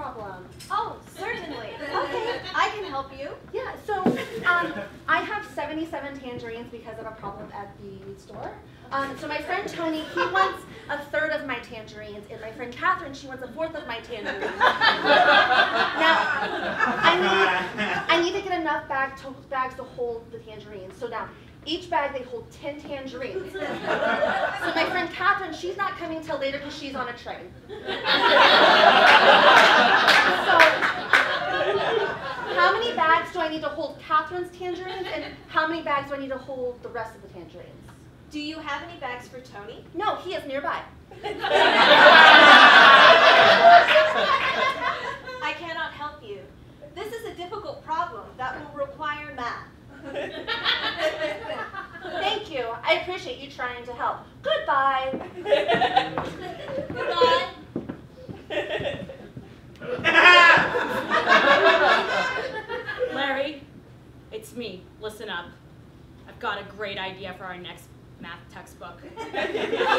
problem? Oh, certainly. Okay. I can help you. Yeah, so I have 77 tangerines because of a problem at the weed store. So my friend Tony, he wants a third of my tangerines, and my friend Catherine, she wants a fourth of my tangerines. Now, I need to get enough bags to hold the tangerines. So now, each bag they hold 10 tangerines. So my friend Catherine, she's not coming till later because she's on a train. So, how many bags do I need to hold Catherine's tangerines, and how many bags do I need to hold the rest of the tangerines? Do you have any bags for Tony? No, he is nearby. I cannot help you. This is a difficult problem that will require math. Thank you. I appreciate you trying to help. Goodbye. Goodbye. Larry, it's me. Listen up. I've got a great idea for our next math textbook.